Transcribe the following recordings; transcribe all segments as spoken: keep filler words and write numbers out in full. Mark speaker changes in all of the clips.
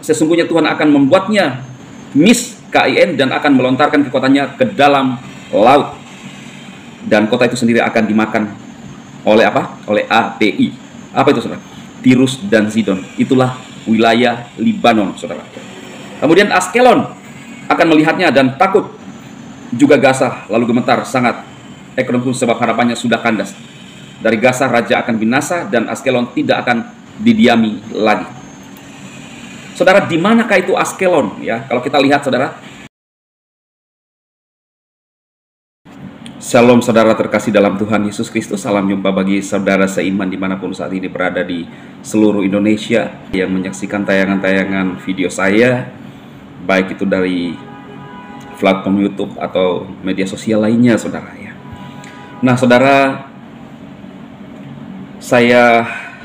Speaker 1: sesungguhnya Tuhan akan membuatnya mis kin dan akan melontarkan kekuatannya ke dalam laut, dan kota itu sendiri akan dimakan oleh apa? Oleh Api. Apa itu, saudara? Tirus dan Sidon. Itulah wilayah Libanon, saudara. Kemudian Askelon akan melihatnya dan takut, juga Gaza lalu gemetar sangat. Ekron pun sebab harapannya sudah kandas. Dari Gaza raja akan binasa dan Askelon tidak akan didiami lagi. Saudara, di manakah itu Askelon? Ya, kalau kita lihat, saudara. Shalom, saudara terkasih dalam Tuhan Yesus Kristus. Salam jumpa bagi saudara seiman dimanapun saat ini berada di seluruh Indonesia yang menyaksikan tayangan-tayangan video saya, baik itu dari platform YouTube atau media sosial lainnya, saudara ya. Nah, saudara, saya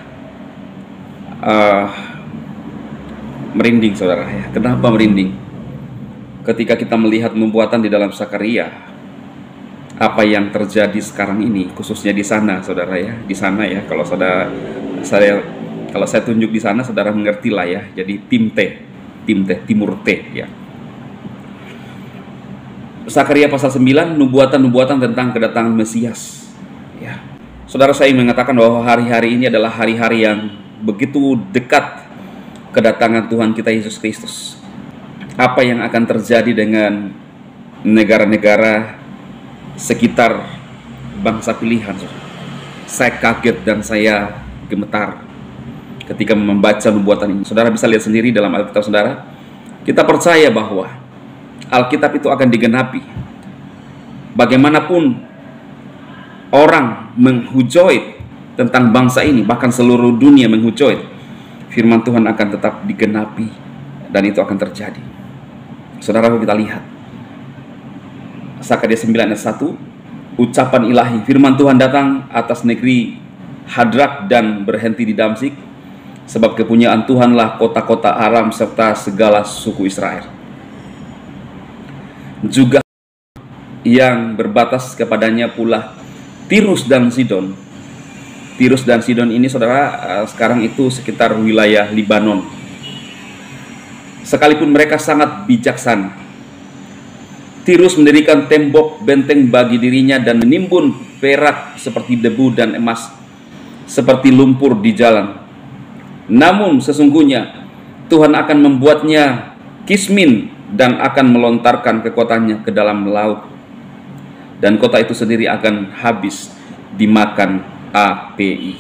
Speaker 1: uh, merinding, saudara ya. Kenapa merinding? Ketika kita melihat nubuatan di dalam Sakaria, apa yang terjadi sekarang ini, khususnya di sana, saudara ya, di sana ya. Kalau saudara saya kalau saya tunjuk di sana, saudara mengerti lah ya. Jadi tim T, tim T, timur T ya. Sakaria pasal sembilan, nubuatan-nubuatan tentang kedatangan Mesias ya. Saudara, saya mengatakan bahwa hari-hari ini adalah hari-hari yang begitu dekat kedatangan Tuhan kita Yesus Kristus. Apa yang akan terjadi dengan negara-negara sekitar bangsa pilihan? Saya kaget dan saya gemetar ketika membaca nubuatan ini. Saudara bisa lihat sendiri dalam Alkitab, saudara. Kita percaya bahwa Alkitab itu akan digenapi. Bagaimanapun orang menghujat tentang bangsa ini, bahkan seluruh dunia menghujat, firman Tuhan akan tetap digenapi dan itu akan terjadi. Saudara, kita lihat Sakaria sembilan ayat satu, ucapan ilahi, firman Tuhan datang atas negeri Hadrak dan berhenti di Damsik, sebab kepunyaan Tuhanlah kota-kota Aram serta segala suku Israel. Juga yang berbatas kepadanya pula Tirus dan Sidon. Tirus dan Sidon ini, saudara, sekarang itu sekitar wilayah Libanon. Sekalipun mereka sangat bijaksana, Tirus mendirikan tembok benteng bagi dirinya dan menimbun perak seperti debu dan emas seperti lumpur di jalan. Namun sesungguhnya Tuhan akan membuatnya kismin dan akan melontarkan kekuatannya ke dalam laut, dan kota itu sendiri akan habis dimakan Api.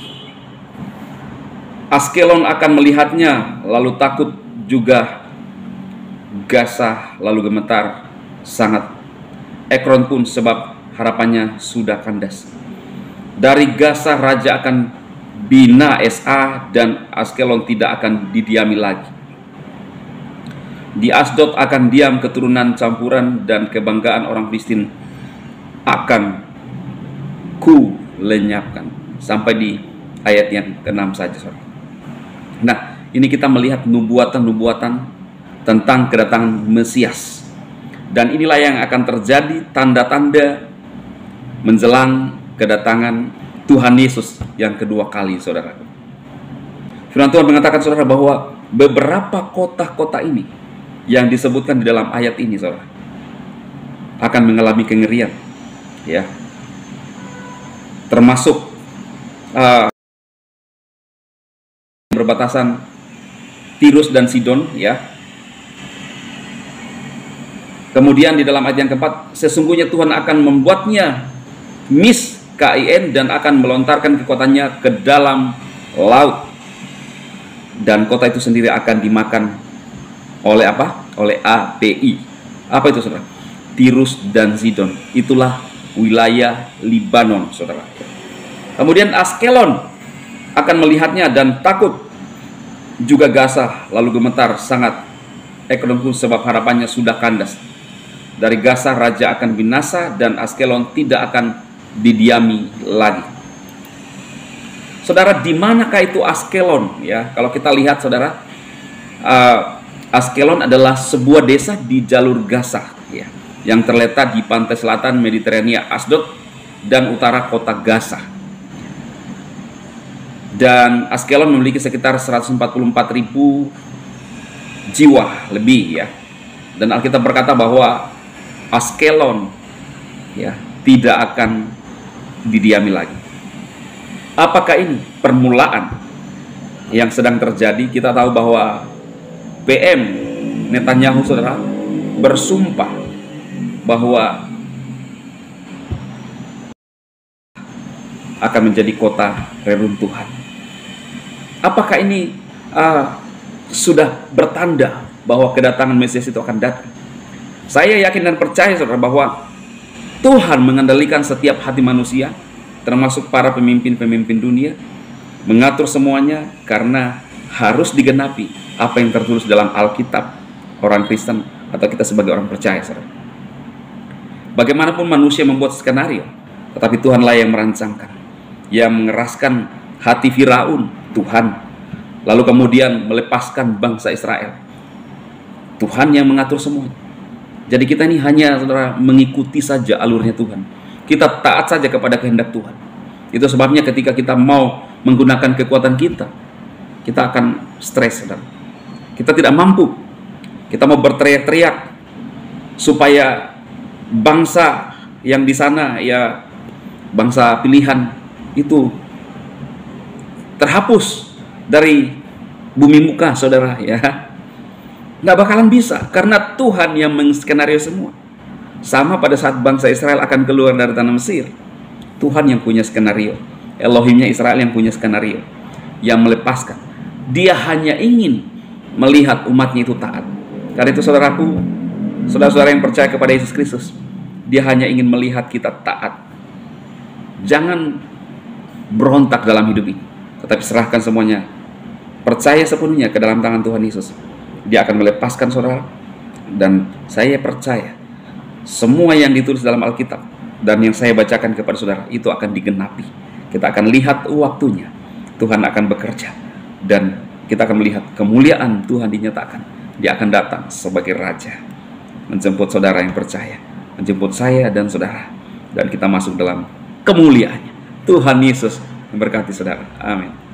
Speaker 1: Askelon akan melihatnya lalu takut, juga Gaza lalu gemetar sangat. Ekron pun sebab harapannya sudah kandas. Dari Gaza raja akan bina sa dan Askelon tidak akan didiami lagi. Di Asdod akan diam keturunan campuran dan kebanggaan orang Filistin akan ku lenyapkan. Sampai di ayat yang keenam saja, saudara. Nah, ini kita melihat nubuatan-nubuatan tentang kedatangan Mesias. Dan inilah yang akan terjadi, tanda-tanda menjelang kedatangan Tuhan Yesus yang kedua kali, saudara. Firman Tuhan mengatakan, saudara, bahwa beberapa kota-kota ini yang disebutkan di dalam ayat ini, saudara, akan mengalami kengerian, ya. Termasuk Uh, berbatasan Tirus dan Sidon, ya. Kemudian di dalam ayat yang keempat, sesungguhnya Tuhan akan membuatnya mis kin dan akan melontarkan kekuatannya ke dalam laut, dan kota itu sendiri akan dimakan oleh apa? Oleh Api. Apa itu, saudara? Tirus dan Sidon. Itulah wilayah Libanon, saudara. Kemudian Askelon akan melihatnya dan takut, juga Gaza lalu gemetar sangat. Ekron pun sebab harapannya sudah kandas. Dari Gaza raja akan binasa dan Askelon tidak akan didiami lagi. Saudara, di manakah itu Askelon? Ya, kalau kita lihat, saudara, uh, Askelon adalah sebuah desa di jalur Gaza, ya, yang terletak di pantai selatan Mediterania, Asdod dan utara kota Gaza. Dan Askelon memiliki sekitar seratus empat puluh empat ribu jiwa lebih ya. Dan Alkitab berkata bahwa Askelon ya tidak akan didiami lagi. Apakah ini permulaan yang sedang terjadi? Kita tahu bahwa P M Netanyahu, saudara, bersumpah bahwa akan menjadi kota reruntuhan. Apakah ini uh, sudah bertanda bahwa kedatangan Mesias itu akan datang? Saya yakin dan percaya, saudara, bahwa Tuhan mengendalikan setiap hati manusia, termasuk para pemimpin-pemimpin dunia, mengatur semuanya karena harus digenapi apa yang tertulis dalam Alkitab, orang Kristen atau kita sebagai orang percaya, saudara. Bagaimanapun manusia membuat skenario, tetapi Tuhanlah yang merancangkan, yang mengeraskan hati Firaun, Tuhan, lalu kemudian melepaskan bangsa Israel. Tuhan yang mengatur semuanya. Jadi kita ini hanya, saudara, mengikuti saja alurnya Tuhan. Kita taat saja kepada kehendak Tuhan. Itu sebabnya ketika kita mau menggunakan kekuatan kita, kita akan stres, saudara. Kita tidak mampu. Kita mau berteriak-teriak supaya bangsa yang di sana, ya bangsa pilihan itu terhapus dari bumi muka, saudara, ya. Nggak bakalan bisa, karena Tuhan yang menskenario semua. Sama pada saat bangsa Israel akan keluar dari tanah Mesir, Tuhan yang punya skenario. Elohimnya Israel yang punya skenario, yang melepaskan. Dia hanya ingin melihat umatnya itu taat. Karena itu, saudaraku, saudara-saudara yang percaya kepada Yesus Kristus, Dia hanya ingin melihat kita taat. Jangan berontak dalam hidup ini, tetapi serahkan semuanya, percaya sepenuhnya ke dalam tangan Tuhan Yesus. Dia akan melepaskan, saudara. Dan saya percaya semua yang ditulis dalam Alkitab dan yang saya bacakan kepada saudara itu akan digenapi. Kita akan lihat waktunya, Tuhan akan bekerja, dan kita akan melihat kemuliaan Tuhan dinyatakan. Dia akan datang sebagai Raja, menjemput saudara yang percaya, menjemput saya dan saudara, dan kita masuk dalam kemuliaannya. Tuhan Yesus memberkati saudara. Amin.